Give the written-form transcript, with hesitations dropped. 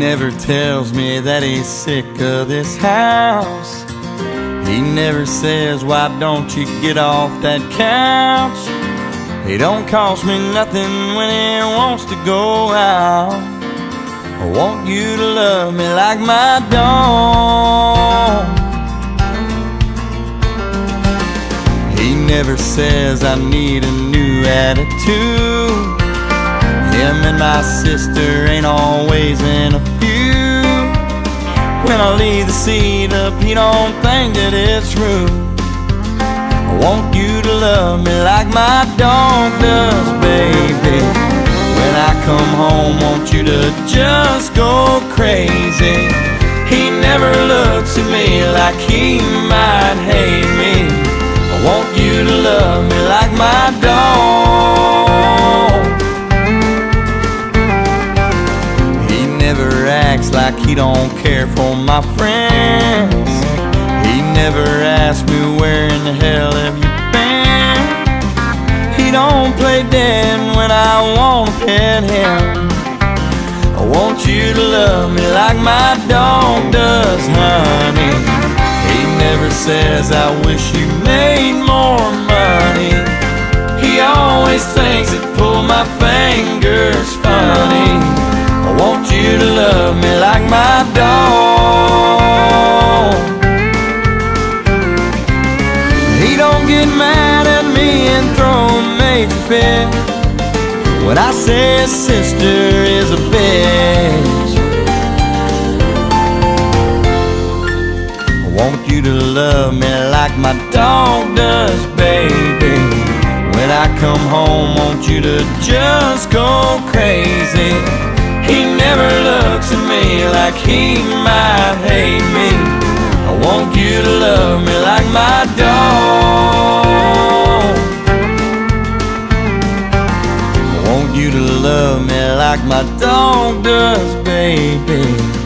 never tells me that he's sick of this house. He never says, why don't you get off that couch? He don't cost me nothing when he wants to go out. I want you to love me like my dog. He never says I need a new attitude. Him and my sister ain't always in a feud. When I leave the seat up, he don't think that it's rude. I want you to love me like my dog does, baby. When I come home, want you to just go crazy. He never looks at me like he might hate me. I want you to love me like my dog. He never acts like he don't care for my friends. He never asks me where in the hell have you been. He don't play dead when I wanna pet him. I want you to love me like my dog does, honey. He never says I wish you made more money. He always thinks that pull my fingers funny. I want you to love me like my dog. He don't get mad at me and throw a major fit when I say his sister is a bitch. I want you to love me like my dog does, baby. When I come home, want you to just go crazy. He never looks at me like he might hate me. I want you to love me like my dog. I want you to love me like my dog does, baby.